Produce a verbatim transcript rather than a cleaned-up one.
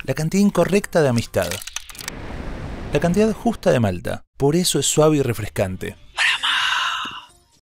La cantidad incorrecta de amistad. La cantidad justa de malta. Por eso es suave y refrescante.